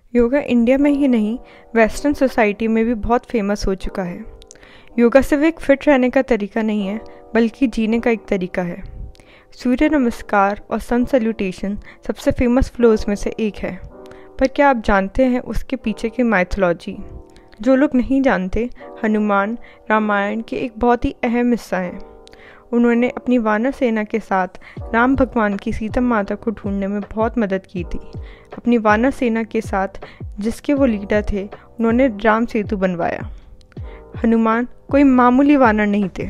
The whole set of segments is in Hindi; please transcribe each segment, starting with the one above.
योगा इंडिया में ही नहीं, वेस्टर्न सोसाइटी में भी बहुत फेमस हो चुका है। योगा सिर्फ एक फिट रहने का तरीका नहीं है, बल्कि जीने का एक तरीका है। सूर्य नमस्कार और सन सैल्यूटेशन सबसे फेमस फ्लोज में से एक है, पर क्या आप जानते हैं उसके पीछे की माइथोलॉजी? जो लोग नहीं जानते, हनुमान रामायण के एक बहुत ही अहम हिस्सा हैं। उन्होंने अपनी वानर सेना के साथ राम भगवान की सीता माता को ढूंढने में बहुत मदद की थी। अपनी वानर सेना के साथ जिसके वो लीडर थे, उन्होंने राम सेतु बनवाया। हनुमान कोई मामूली वानर नहीं थे।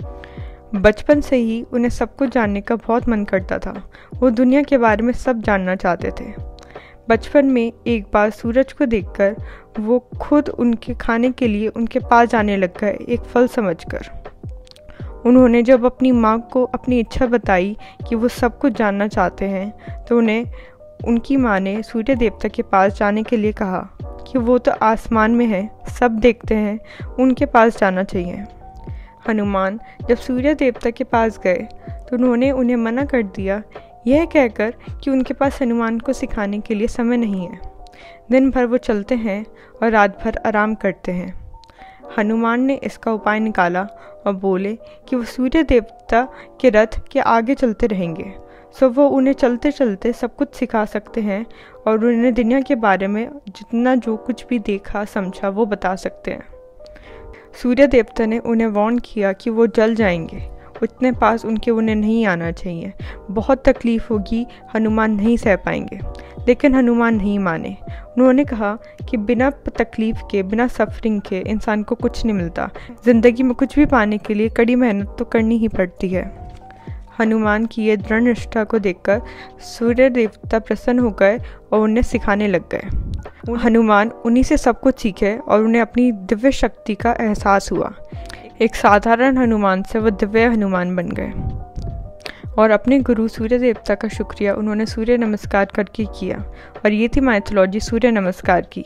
बचपन से ही उन्हें सब कुछ जानने का बहुत मन करता था। वो दुनिया के बारे में सब जानना चाहते थे। बचपन में एक बार सूरज को देखकर वो खुद उनके खाने के लिए उनके पास जाने लग गए, एक फल समझकर। उन्होंने जब अपनी माँ को अपनी इच्छा बताई कि वो सब कुछ जानना चाहते हैं, तो उनकी माँ ने सूर्य देवता के पास जाने के लिए कहा कि वो तो आसमान में है, सब देखते हैं, उनके पास जाना चाहिए। हनुमान जब सूर्य देवता के पास गए तो उन्होंने उन्हें मना कर दिया, यह कहकर कि उनके पास हनुमान को सिखाने के लिए समय नहीं है। दिन भर वो चलते हैं और रात भर आराम करते हैं। हनुमान ने इसका उपाय निकाला और बोले कि वो सूर्य देवता के रथ के आगे चलते रहेंगे, सो वो उन्हें चलते चलते सब कुछ सिखा सकते हैं और उन्हें दुनिया के बारे में जितना जो कुछ भी देखा समझा वो बता सकते हैं। सूर्य देवता ने उन्हें वार्न किया कि वो जल जाएंगे, उतने पास उन्हें नहीं आना चाहिए, बहुत तकलीफ होगी, हनुमान नहीं सह पाएंगे। लेकिन हनुमान नहीं माने। उन्होंने कहा कि बिना तकलीफ के, बिना सफरिंग के इंसान को कुछ नहीं मिलता। ज़िंदगी में कुछ भी पाने के लिए कड़ी मेहनत तो करनी ही पड़ती है। हनुमान की ये दृढ़ निष्ठा को देखकर सूर्य देवता प्रसन्न हो गए और उन्हें सिखाने लग गए। हनुमान उन्हीं से सब कुछ सीखे और उन्हें अपनी दिव्य शक्ति का एहसास हुआ। एक साधारण हनुमान से वो दिव्य हनुमान बन गए और अपने गुरु सूर्य देवता का शुक्रिया उन्होंने सूर्य नमस्कार करके किया। और ये थी माइथोलॉजी सूर्य नमस्कार की।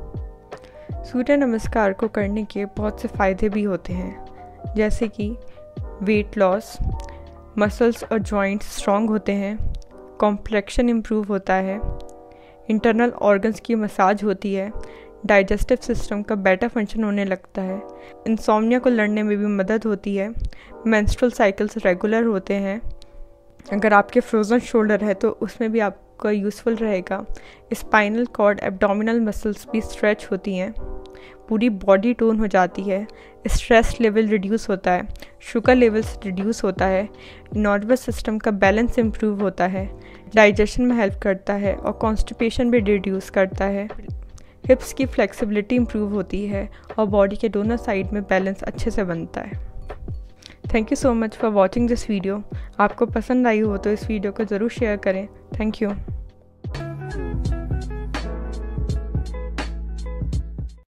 सूर्य नमस्कार को करने के बहुत से फ़ायदे भी होते हैं, जैसे कि वेट लॉस, मसल्स और जॉइंट्स स्ट्रॉन्ग होते हैं, कॉम्प्लेक्शन इम्प्रूव होता है, इंटरनल ऑर्गन्स की मसाज होती है, डाइजेस्टिव सिस्टम का बेटर फंक्शन होने लगता है, इंसोम्निया को लड़ने में भी मदद होती है, मेंस्ट्रुअल साइकिल्स रेगुलर होते हैं। अगर आपके फ्रोज़न शोल्डर है तो उसमें भी आपका यूज़फुल रहेगा। स्पाइनल कॉर्ड, एब्डोमिनल मसल्स भी स्ट्रेच होती हैं, पूरी बॉडी टोन हो जाती है, स्ट्रेस लेवल रिड्यूस होता है, शुगर लेवल्स रिड्यूस होता है, नर्वस सिस्टम का बैलेंस इम्प्रूव होता है, डाइजेशन में हेल्प करता है और कॉन्स्टिपेशन भी रिड्यूस करता है। हिप्स की फ्लेक्सिबिलिटी इम्प्रूव होती है और बॉडी के दोनों साइड में बैलेंस अच्छे से बनता है। Thank you so much for watching this video. आपको पसंद आई हो तो इस वीडियो को ज़रूर शेयर करें। Thank you.